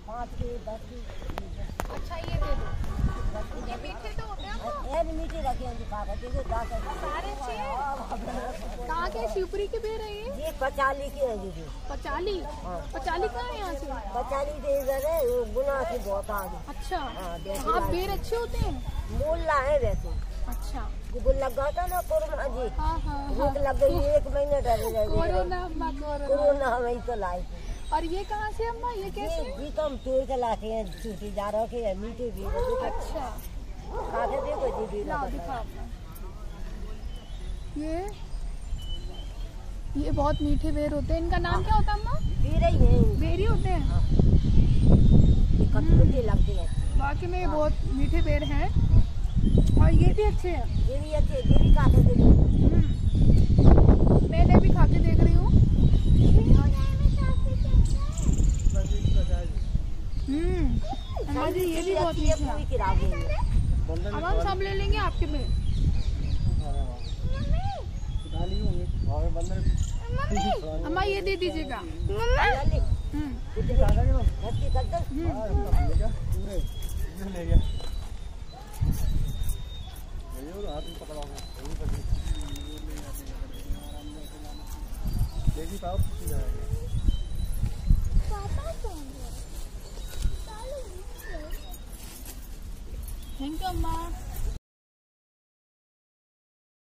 5 की 10 की। अच्छा ये दे दो। ये मीठे तो होते हैं वो? ये भी मीठे रखे हैं सारे अच्छे। कहाँ के? शिवपुरी के बेर है ये? पचाली की है दीदी। पचाली? पचाली कहाँ है यहाँ से? पचाली से इधर है, गुना से बहुत आगे। अच्छा, हाँ बेर अच्छे होते हैं। मोला है वैसे। अच्छा, वो लगा था ना कोरोना जी। हाँ लग गई 1 महीने डरे कोरोना में तो लाई थी। और ये कहाँ से अम्मा? ये कैसे? जी तो हम तोड़ के लाते हैं, छूटी जा रखे हैं, मीठे भी। अच्छा, खा के देखो दीदी। लाओ दिखाओ। ये बहुत मीठे बेर होते हैं। इनका नाम क्या होता है अम्मा? बेरी है। बेरी होते हैं। कटोरे लगते हैं। बाकी में बहुत मीठे बेर हैं और ये भी अच्छे हैं। ये भी अच्छे, ये भी खा के देखो। मैंने भी खा के देख रही हूँ। अम्मा जी ये भी बहुत मीठे हैं। अब हम सब ले लेंगे आपके में। अम्मा ये दे दीजिएगा। मम्मा